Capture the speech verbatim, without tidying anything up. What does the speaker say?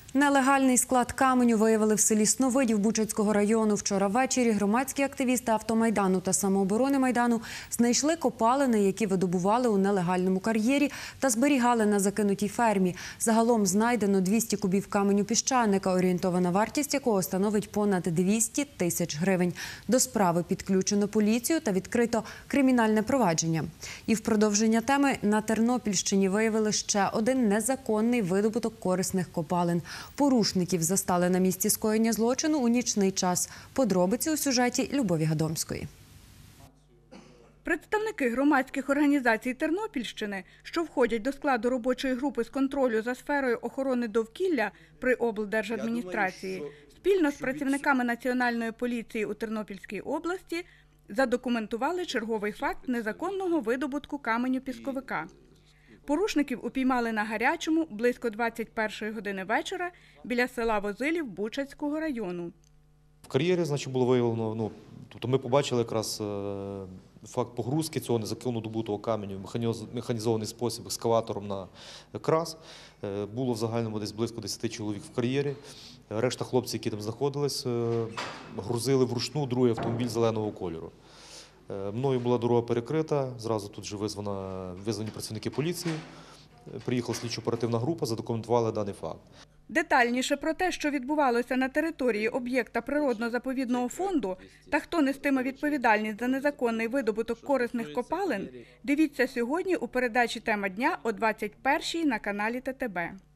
Нелегальний склад каменю виявили в селі Сновидів Бучацького району. Вчора ввечері громадські активісти Автомайдану та самооборони Майдану знайшли копалини, які видобували у нелегальному кар'єрі та зберігали на закинутій фермі. Загалом знайдено двісті кубів каменю піщаника, орієнтована вартість якого становить понад двісті тисяч гривень. До справи підключено поліцію та відкрито кримінальне провадження. І в продовження теми на Тернопільщині виявили ще один незаконний видобуток корисних копалин. Порушників застали на місці скоєння злочину у нічний час. Подробиці у сюжеті Любові Гадомської. Представники громадських організацій Тернопільщини, що входять до складу робочої групи з контролю за сферою охорони довкілля при облдержадміністрації, спільно з працівниками Національної поліції у Тернопільській області задокументували черговий факт незаконного видобутку каменю пісковика. Порушників упіймали на гарячому близько двадцять першої години вечора біля села Возилів Бучацького району. В кар'єрі, значить, було виявлено, ну, тобто ми побачили якраз е, факт погрузки цього незаконно добутого каменю в механізований спосіб екскаватором на крас. Е, було в загальному десь близько десяти чоловік в кар'єрі. Решта хлопців, які там знаходились, е, грузили вручну другий автомобіль зеленого кольору. Мною була дорога перекрита, зразу тут же визвана, визвані працівники поліції, приїхала слідчо-оперативна група, задокументували даний факт. Детальніше про те, що відбувалося на території об'єкта природно-заповідного фонду та хто нестиме відповідальність за незаконний видобуток корисних копалин, дивіться сьогодні у передачі «Тема дня» о двадцять першій на каналі Т Т Б.